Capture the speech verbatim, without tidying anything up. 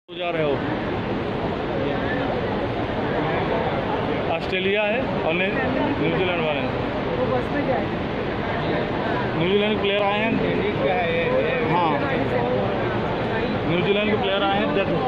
जा रहे हो? ऑस्ट्रेलिया है और न्यूजीलैंड वाले हैं। न्यूजीलैंड के प्लेयर आए हैं। हाँ, न्यूजीलैंड के प्लेयर आए हैं।